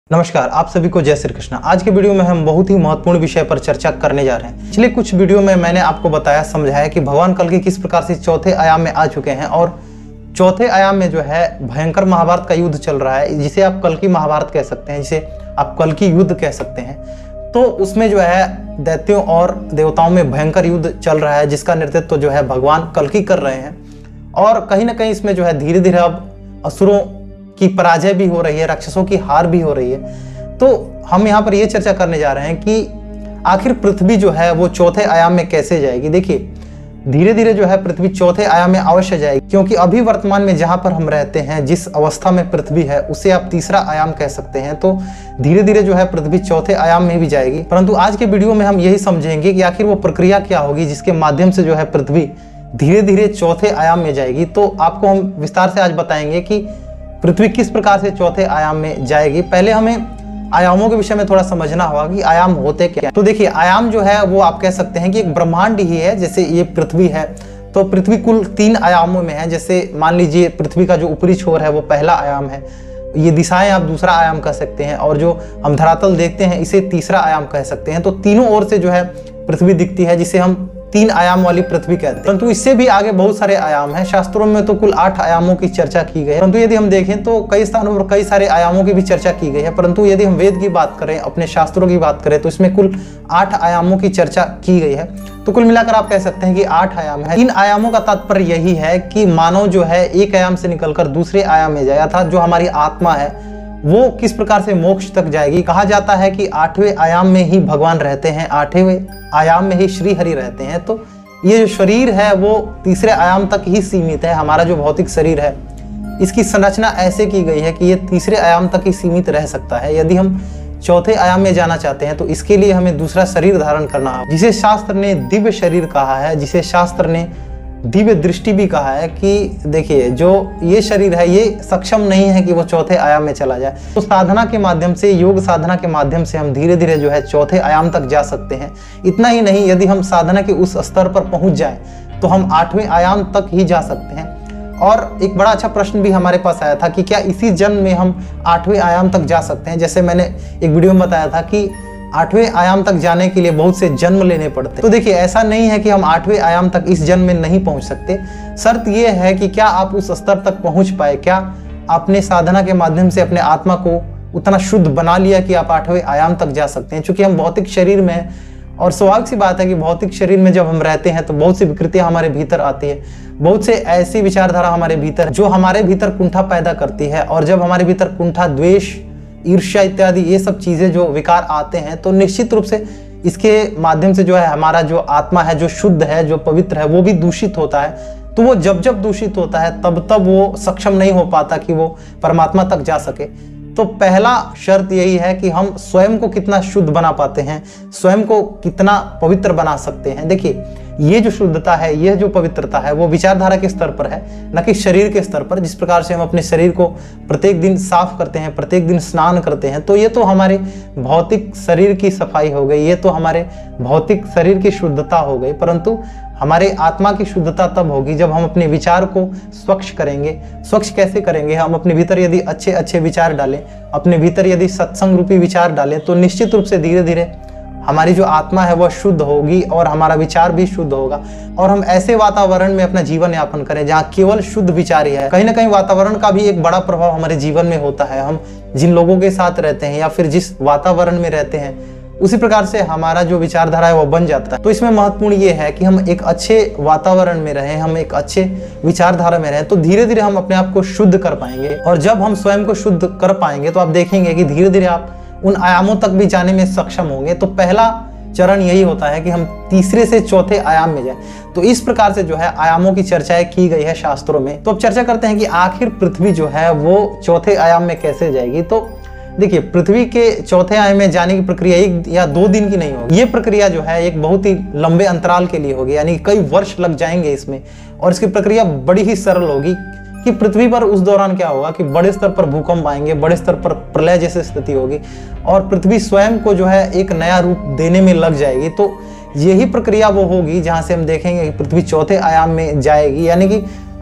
नमस्कार, आप सभी को जय श्री कृष्ण। आज के वीडियो में हम बहुत ही महत्वपूर्ण विषय पर चर्चा करने जा रहे हैं। पिछले कुछ वीडियो में मैंने आपको बताया, समझाया कि भगवान कल्कि किस प्रकार से चौथे आयाम में आ चुके हैं और चौथे आयाम में जो है भयंकर महाभारत का युद्ध चल रहा है, जिसे आप कल्कि महाभारत कह सकते हैं, जिसे आप कल्कि युद्ध कह सकते हैं। तो उसमें जो है दैत्यों और देवताओं में भयंकर युद्ध चल रहा है, जिसका नेतृत्व जो है भगवान कल्कि कर रहे हैं। और कहीं ना कहीं इसमें जो है धीरे धीरे अब असुरों की पराजय भी हो रही है, राक्षसों की हार भी हो रही है। तो हम यहाँ पर ये चर्चा करने जा रहे हैं कि आखिर पृथ्वी जो है वो चौथे आयाम में कैसे जाएगी। देखिए, धीरे धीरे जो है पृथ्वी चौथे आयाम में अवश्य जाएगी, क्योंकि अभी वर्तमान में जहां पर हम रहते हैं, जिस अवस्था में पृथ्वी है, उसे आप तीसरा आयाम कह सकते हैं। तो धीरे धीरे जो है पृथ्वी चौथे आयाम में भी जाएगी। परंतु आज के वीडियो में हम यही समझेंगे कि आखिर वो प्रक्रिया क्या होगी जिसके माध्यम से जो है पृथ्वी धीरे धीरे चौथे आयाम में जाएगी। तो आपको हम विस्तार से आज बताएंगे कि पृथ्वी किस प्रकार से चौथे आयाम में जाएगी। पहले हमें आयामों के विषय में थोड़ा समझना होगा कि आयाम होते क्या। तो देखिए, आयाम जो है वो आप कह सकते हैं कि एक ब्रह्मांड ही है। जैसे ये पृथ्वी है, तो पृथ्वी कुल 3 आयामों में है। जैसे मान लीजिए पृथ्वी का जो ऊपरी छोर है वो पहला आयाम है, ये दिशाएं आप दूसरा आयाम कह सकते हैं, और जो हम धरातल देखते हैं इसे तीसरा आयाम कह सकते हैं। तो तीनों ओर से जो है पृथ्वी दिखती है, जिसे हम 3 आयाम वाली पृथ्वी कहते हैं। परंतु इससे भी आगे बहुत सारे आयाम हैं। शास्त्रों में तो कुल 8 आयामों की चर्चा की गई है, परंतु यदि हम देखें तो कई स्थानों पर कई सारे आयामों की भी चर्चा की गई है। परंतु यदि हम वेद की बात करें, अपने शास्त्रों की बात करें, तो इसमें कुल 8 आयामों की चर्चा की गई है। तो कुल मिलाकर आप कह सकते हैं कि 8 आयाम है। इन आयामों का तात्पर्य यही है कि मानव जो है एक आयाम से निकलकर दूसरे आयाम में जाएगा था। जो हमारी आत्मा है वो किस प्रकार से मोक्ष तक जाएगी। कहा जाता है कि 8वें आयाम में ही भगवान रहते हैं, 8वें आयाम में ही श्री हरि रहते हैं। तो ये जो शरीर है वो तीसरे आयाम तक ही सीमित है। हमारा जो भौतिक शरीर है, इसकी संरचना ऐसे की गई है कि ये तीसरे आयाम तक ही सीमित रह सकता है। यदि हम चौथे आयाम में जाना चाहते हैं तो इसके लिए हमें दूसरा शरीर धारण करना है, जिसे शास्त्र ने दिव्य शरीर कहा है, जिसे शास्त्र ने दिव्य दृष्टि भी कहा है। कि देखिए, जो ये शरीर है ये सक्षम नहीं है कि वो चौथे आयाम में चला जाए। तो साधना के माध्यम से, योग साधना के माध्यम से हम धीरे धीरे जो है चौथे आयाम तक जा सकते हैं। इतना ही नहीं, यदि हम साधना के उस स्तर पर पहुंच जाएं तो हम 8वें आयाम तक ही जा सकते हैं। और एक बड़ा अच्छा प्रश्न भी हमारे पास आया था कि क्या इसी जन्म में हम 8वें आयाम तक जा सकते हैं। जैसे मैंने एक वीडियो में बताया था कि 8वें आयाम तक जाने के लिए बहुत से जन्म लेने पड़ते। तो देखिए, ऐसा नहीं है कि हम 8वें आयाम तक इस जन्म में नहीं पहुंच सकते। शर्त यह है कि क्या आप उस स्तर तक पहुंच पाए, क्या आपने साधना के माध्यम से अपने आत्मा को उतना शुद्ध बना लिया कि आप 8वें आयाम तक जा सकते हैं। चूंकि हम भौतिक शरीर में हैं, और स्वाभाविक सी बात है कि भौतिक शरीर में जब हम रहते हैं तो बहुत सी विकृतियां हमारे भीतर आती है, बहुत से ऐसी विचारधारा हमारे भीतर जो हमारे भीतर कुंठा पैदा करती है। और जब हमारे भीतर कुंठा, द्वेष, ईर्ष्या इत्यादि ये सब चीजें जो विकार आते हैं, तो निश्चित रूप से इसके माध्यम से जो है हमारा जो आत्मा है, जो शुद्ध है, जो पवित्र है, वो भी दूषित होता है। तो वो जब जब दूषित होता है तब तब वो सक्षम नहीं हो पाता कि वो परमात्मा तक जा सके। तो पहला शर्त यही है कि हम स्वयं को कितना शुद्ध बना पाते हैं, स्वयं को कितना पवित्र बना सकते हैं। देखिए, ये जो शुद्धता है, ये जो पवित्रता है, वो विचारधारा के स्तर पर है, न कि शरीर के स्तर पर। जिस प्रकार से हम अपने शरीर को प्रत्येक दिन साफ करते हैं, प्रत्येक दिन स्नान करते हैं, तो ये तो हमारे भौतिक शरीर की सफाई हो गई, ये तो हमारे भौतिक शरीर की शुद्धता हो गई। परंतु हमारे आत्मा की शुद्धता तब होगी जब हम अपने विचार को स्वच्छ करेंगे। स्वच्छ कैसे करेंगे? हम अपने भीतर यदि अच्छे अच्छे विचार डालें, अपने भीतर यदि सत्संग रूपी विचार डालें, तो निश्चित रूप से धीरे धीरे हमारी जो आत्मा है वह शुद्ध होगी और हमारा विचार भी शुद्ध होगा। और हम ऐसे वातावरण में अपना जीवन यापन करें जहाँ केवल शुद्ध विचार ही है। कहीं ना कहीं वातावरण का भी एक बड़ा प्रभाव हमारे जीवन में होता है। हम जिन लोगों के साथ रहते हैं या फिर जिस वातावरण में रहते हैं, उसी प्रकार से हमारा जो विचारधारा है वो बन जाता है। तो इसमें महत्वपूर्ण ये है कि हम एक अच्छे वातावरण में रहें, हम एक अच्छे विचारधारा में रहें, तो धीरे धीरे हम अपने आप को शुद्ध कर पाएंगे। और जब हम स्वयं को शुद्ध कर पाएंगे तो आप देखेंगे कि धीरे धीरे आप उन आयामों तक भी जाने में सक्षम होंगे। तो पहला चरण यही होता है कि हम तीसरे से चौथे आयाम में जाएं। तो इस प्रकार से जो है आयामों की चर्चाएं की गई है शास्त्रों में। तो अब चर्चा करते हैं कि आखिर पृथ्वी जो है वो चौथे आयाम में कैसे जाएगी। तो देखिए, पृथ्वी के चौथे आयाम में जाने की प्रक्रिया 1 या 2 दिन की नहीं होगी। ये प्रक्रिया जो है एक बहुत ही लंबे अंतराल के लिए होगी, यानी कई वर्ष लग जाएंगे इसमें। और इसकी प्रक्रिया बड़ी ही सरल होगी कि पृथ्वी पर उस दौरान क्या होगा कि बड़े स्तर पर भूकंप आएंगे, बड़े स्तर पर प्रलय जैसी स्थिति होगी, और पृथ्वी स्वयं को जो है एक नया रूप देने में लग जाएगी। तो यही प्रक्रिया वो होगी जहां से हम देखेंगे कि पृथ्वी चौथे आयाम में जाएगी। यानी कि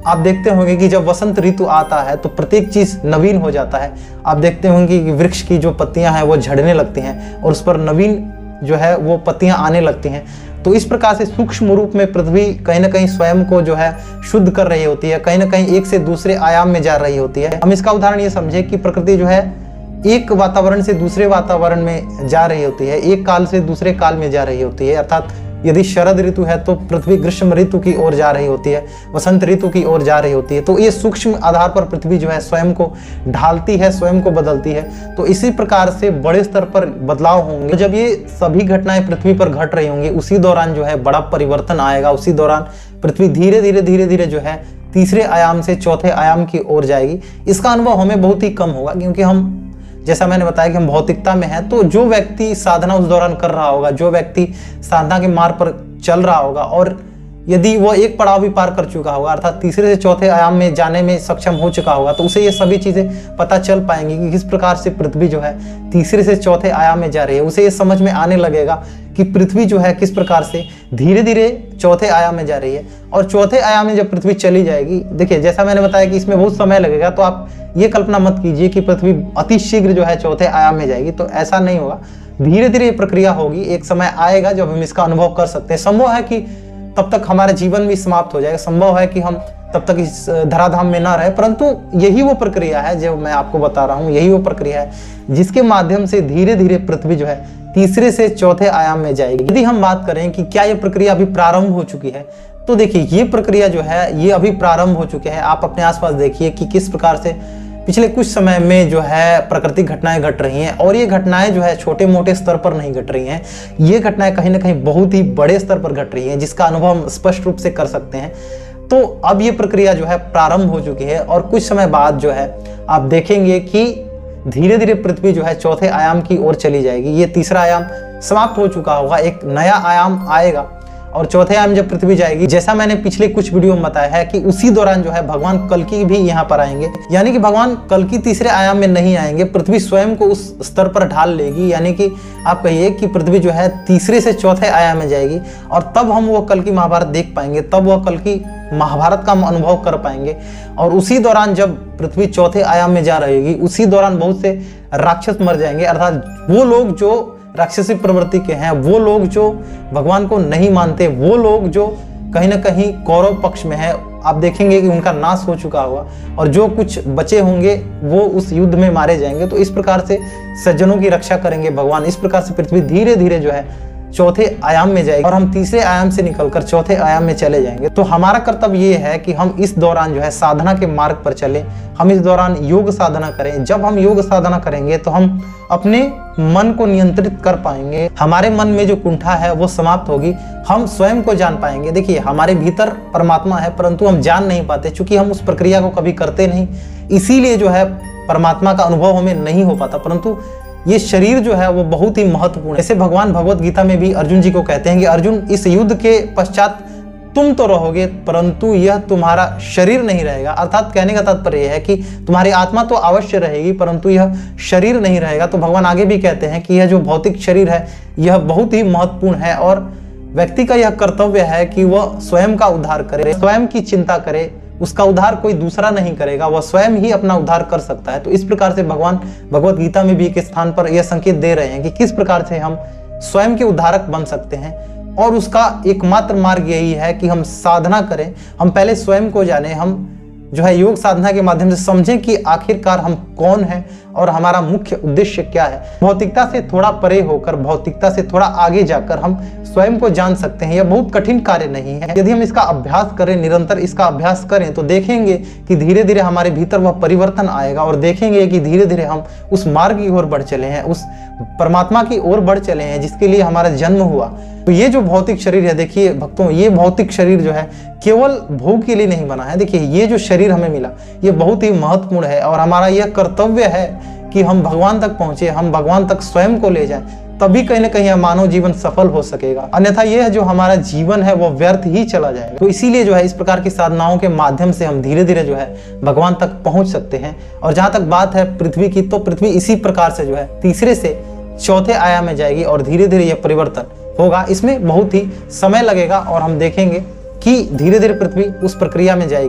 आप देखते होंगे कि जब वसंत ऋतु आता है तो प्रत्येक चीज नवीन हो जाता है। आप देखते होंगे कि वृक्ष की जो पत्तियां हैं वो झड़ने लगती हैं और उस पर नवीन जो है वो पत्तियां आने लगती हैं। तो इस प्रकार से सूक्ष्म रूप में पृथ्वी कहीं ना कहीं स्वयं को जो है शुद्ध कर रही होती है, कहीं ना कहीं एक से दूसरे आयाम में जा रही होती है। हम इसका उदाहरण ये समझे कि प्रकृति जो है एक वातावरण से दूसरे वातावरण में जा रही होती है, एक काल से दूसरे काल में जा रही होती है। अर्थात यदि शरद ऋतु है तो पृथ्वी ग्रीष्म ऋतु की ओर जा रही होती है, वसंत ऋतु की ओर जा रही होती है। तो ये सूक्ष्म आधार पर पृथ्वी जो है स्वयं को ढालती है, स्वयं को बदलती है। तो इसी प्रकार से बड़े स्तर पर बदलाव होंगे। तो जब ये सभी घटनाएं पृथ्वी पर घट रही होंगी उसी दौरान जो है बड़ा परिवर्तन आएगा। उसी दौरान पृथ्वी धीरे धीरे जो है तीसरे आयाम से चौथे आयाम की ओर जाएगी। इसका अनुभव हमें बहुत ही कम होगा, क्योंकि हम, जैसा मैंने बताया कि हम भौतिकता में हैं। तो जो व्यक्ति साधना उस दौरान कर रहा होगा, जो व्यक्ति साधना के मार्ग पर चल रहा होगा और यदि वो एक पड़ाव भी पार कर चुका होगा, अर्थात तीसरे से चौथे आयाम में जाने में सक्षम हो चुका होगा, तो उसे ये सभी चीजें पता चल पाएंगी कि किस प्रकार से पृथ्वी जो है तीसरे से चौथे आयाम में जा रही है। उसे ये समझ में आने लगेगा कि पृथ्वी जो है किस प्रकार से धीरे धीरे चौथे आयाम में जा रही है। और चौथे आयाम में जब पृथ्वी चली जाएगी, देखिए जैसा मैंने बताया कि इसमें बहुत समय लगेगा, तो आप ये कल्पना मत कीजिए कि पृथ्वी अति शीघ्र जो है चौथे आयाम में जाएगी। तो ऐसा नहीं होगा, धीरे धीरे ये प्रक्रिया होगी। एक समय आएगा जब हम इसका अनुभव कर सकते हैं। संभव है कि तब तक हमारा जीवन भी समाप्त हो जाएगा, संभव है कि हम तब तक इस धराधाम में ना रहे, परंतु यही वो प्रक्रिया है जो मैं आपको बता रहा हूँ। यही वो प्रक्रिया है जिसके माध्यम से धीरे धीरे पृथ्वी जो है तीसरे से चौथे आयाम में जाएगी। यदि हम बात करें कि क्या ये प्रक्रिया अभी प्रारंभ हो चुकी है, तो देखिए ये प्रक्रिया जो है ये अभी प्रारंभ हो चुकी है। आप अपने आसपास देखिए कि किस प्रकार से पिछले कुछ समय में जो है प्राकृतिक घटनाएं घट रही हैं। और ये घटनाएं जो है छोटे मोटे स्तर पर नहीं घट रही हैं, ये घटनाएं कहीं ना कहीं बहुत ही बड़े स्तर पर घट रही हैं, जिसका अनुभव हम स्पष्ट रूप से कर सकते हैं। तो अब ये प्रक्रिया जो है प्रारंभ हो चुकी है और कुछ समय बाद जो है आप देखेंगे कि धीरे धीरे पृथ्वी जो है चौथे आयाम की ओर चली जाएगी। ये तीसरा आयाम समाप्त हो चुका होगा, एक नया आयाम आएगा और चौथे आयाम जब पृथ्वी जाएगी, जैसा मैंने पिछले कुछ वीडियो में बताया है कि उसी दौरान जो है भगवान कल्कि भी यहाँ पर आएंगे। यानी कि भगवान कल्कि तीसरे आयाम में नहीं आएंगे, पृथ्वी स्वयं को उस स्तर पर ढाल लेगी। यानी कि आप कहिए कि पृथ्वी जो है तीसरे से चौथे आयाम में जाएगी और तब हम वो कल्कि महाभारत देख पाएंगे, तब वह कल्कि महाभारत का हम अनुभव कर पाएंगे। और उसी दौरान जब पृथ्वी चौथे आयाम में जा रही होगी, उसी दौरान बहुत से राक्षस मर जाएंगे। अर्थात वो लोग जो राक्षसी प्रवृत्ति के हैं, वो लोग जो भगवान को नहीं मानते, वो लोग जो कहीं ना कहीं कौरव पक्ष में है, आप देखेंगे कि उनका नाश हो चुका होगा और जो कुछ बचे होंगे वो उस युद्ध में मारे जाएंगे। तो इस प्रकार से सज्जनों की रक्षा करेंगे भगवान। इस प्रकार से पृथ्वी धीरे धीरे जो है चौथे आयाम में जाएगी और हम तीसरे आयाम से निकलकर चौथे आयाम में चले जाएंगे। तो हमारा कर्तव्य ये है कि हम इस दौरान जो है साधना के मार्ग पर चलें, हम इस दौरान योग साधना करें। जब हम योग साधना करेंगे तो हम अपने मन को नियंत्रित कर पाएंगे, हमारे मन में जो कुंठा है वो समाप्त होगी, हम स्वयं को जान पाएंगे। देखिए हमारे भीतर परमात्मा है, परंतु हम जान नहीं पाते, क्योंकि हम उस प्रक्रिया को कभी करते नहीं। इसीलिए जो है परमात्मा का अनुभव हमें नहीं हो पाता। परंतु ये शरीर जो है वो बहुत ही महत्वपूर्ण है। जैसे भगवान भगवत गीता में भी अर्जुन जी को कहते हैं कि अर्जुन, इस युद्ध के पश्चात तुम तो रहोगे, परंतु यह तुम्हारा शरीर नहीं रहेगा। अर्थात कहने का तात्पर्य यह है कि तुम्हारी आत्मा तो अवश्य रहेगी, परंतु यह शरीर नहीं रहेगा। तो भगवान आगे भी कहते हैं कि यह जो भौतिक शरीर है यह बहुत ही महत्वपूर्ण है और व्यक्ति का यह कर्तव्य है कि वह स्वयं का उद्धार करे, स्वयं की चिंता करे। उसका उद्धार कोई दूसरा नहीं करेगा, वह स्वयं ही अपना उद्धार कर सकता है। तो इस प्रकार से भगवान भगवत गीता में भी एक स्थान पर यह संकेत दे रहे हैं कि किस प्रकार से हम स्वयं के उद्धारक बन सकते हैं। और उसका एकमात्र मार्ग यही है कि हम साधना करें, हम पहले स्वयं को जाने, हम जो है योग साधना के माध्यम से समझें कि आखिरकार हम कौन हैं और हमारा मुख्य उद्देश्य क्या है। भौतिकता से थोड़ा परे होकर, भौतिकता से थोड़ा आगे जाकर हम स्वयं को जान सकते हैं। यह बहुत कठिन कार्य नहीं है। यदि हम इसका अभ्यास करें, निरंतर इसका अभ्यास करें, तो देखेंगे कि धीरे धीरे हमारे भीतर वह परिवर्तन आएगा और देखेंगे कि धीरे धीरे हम उस मार्ग की ओर बढ़ चले हैं, उस परमात्मा की ओर बढ़ चले हैं जिसके लिए हमारा जन्म हुआ। तो ये जो भौतिक शरीर है, देखिए भक्तों, ये भौतिक शरीर जो है केवल भोग के लिए नहीं बना है। देखिए ये जो शरीर हमें मिला ये बहुत ही महत्वपूर्ण है और हमारा यह कर्तव्य है कि हम भगवान तक पहुंचे, हम भगवान तक स्वयं को ले जाएं, तभी कहीं ना कहीं मानव जीवन सफल हो सकेगा। अन्यथा यह जो हमारा जीवन है वो व्यर्थ ही चला जाएगा। तो इसीलिए जो है इस प्रकार की साधनाओं के माध्यम से हम धीरे धीरे जो है भगवान तक पहुंच सकते हैं। और जहां तक बात है पृथ्वी की, तो पृथ्वी इसी प्रकार से जो है तीसरे से चौथे आयाम में जाएगी और धीरे धीरे यह परिवर्तन होगा। इसमें बहुत ही समय लगेगा और हम देखेंगे कि धीरे धीरे पृथ्वी उस प्रक्रिया में जाएगी।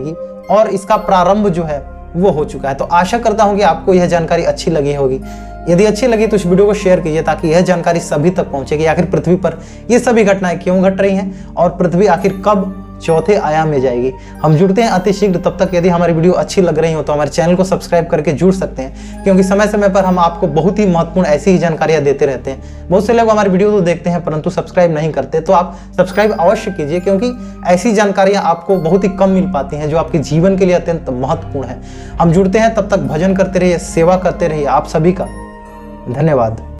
और इसका प्रारंभ जो है वो हो चुका है। तो आशा करता हूं कि आपको यह जानकारी अच्छी लगी होगी। यदि अच्छी लगी तो इस वीडियो को शेयर कीजिए ताकि यह जानकारी सभी तक पहुंचे कि आखिर पृथ्वी पर ये सभी घटनाएं क्यों घट रही हैं और पृथ्वी आखिर कब चौथे आयाम में जाएगी। हम जुड़ते हैं अति शीघ्र। तब तक यदि हमारी वीडियो अच्छी लग रही हो तो हमारे चैनल को सब्सक्राइब करके जुड़ सकते हैं, क्योंकि समय समय पर हम आपको बहुत ही महत्वपूर्ण ऐसी ही जानकारियां देते रहते हैं। बहुत से लोग हमारी वीडियो तो देखते हैं परंतु सब्सक्राइब नहीं करते, तो आप सब्सक्राइब अवश्य कीजिए, क्योंकि ऐसी जानकारियां आपको बहुत ही कम मिल पाती हैं जो आपके जीवन के लिए अत्यंत महत्वपूर्ण है। हम जुड़ते हैं, तब तक भजन करते रहिए, सेवा करते रहिए। आप सभी का धन्यवाद।